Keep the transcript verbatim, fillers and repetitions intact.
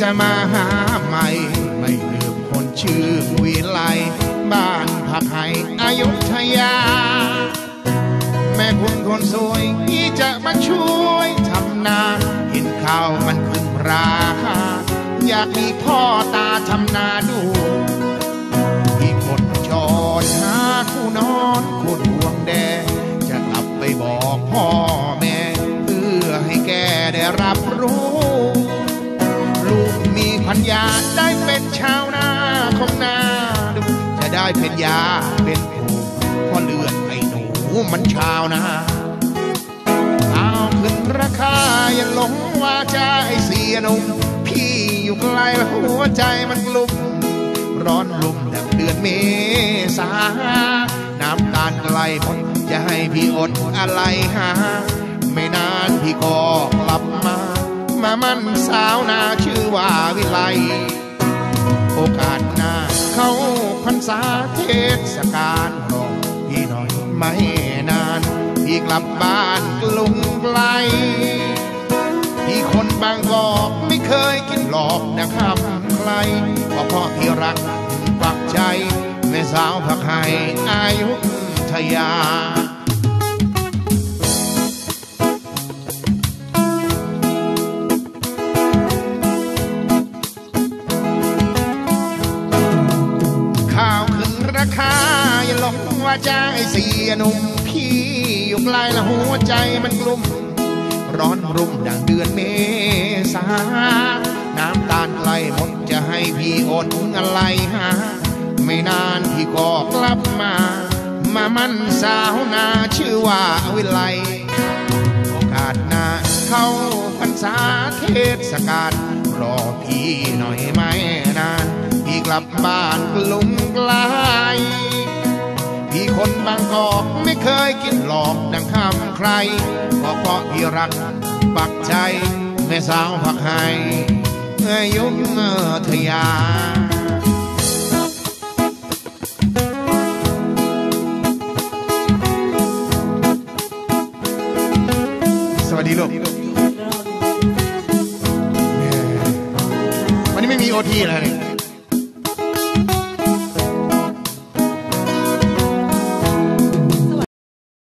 มาหาใหม่ไม่ลืมคนชื่อวิไลบ้านผักไห่อยุธยาแม่คุณคนสวยที่จะมาช่วยทำนาเห็นข้าวมันขึ้นราคาอยากมีพ่อตาทำนาดูที่คนจอดหาคู่นอนคนห่วงแดจะกลับไปบอกพ่อแม่เพื่อให้แกได้รับรู้ลูกมีพัญญาได้เป็นชาวนาของนาดูจะได้เป็นยาเป็นผู้พ่อเลือดไอ้หนูมันชาวนาข้าวขึ้นราคาอย่าหลงว่าใจเสียนุ่มพี่อยู่ไกลหัวใจมันกลุ่มร้อนลุ่มดังเดือนเมษาน้ำตาลไกลหมดจะให้พี่อดอะไรหาไม่นานพี่ก็กลับมามามันสาวนาชื่อว่าวิไลโอกาสหน้าเข้าพรรษาเทศกาลรอพี่หน่อยไม่นานพี่กลับบ้านกรุงไกลพี่คนบางกอกไม่เคยกินหลอกนะคำใครก็เพราะพี่รักปักใจแม่สาวผักไห่อายุทยาข้าวขึ้นราคาอย่าหลงว่าใจเสียหนุ่มพี่อยู่ไกลและหัวใจมันกลุ่มร้อนรุ่มดังเดือนเมษาน้ำตาลไกลหมดจะให้พี่อดอะไรหาไม่นานพี่ก็กลับมามามันสาวนาชื่อว่าวิไลโอกาสหน้าเข้าพรรษาเทศกาลรอพี่หน่อยไม่นานพี่กลับบ้านกรุงไกลพี่คนบางกอกไม่เคยกินหลอกดังคำใครก็เพราะพี่รักปักใจแม่สาวผักไห่อยุธยาสวัสดีลูกวันนี้ไม่มีโอทีเลย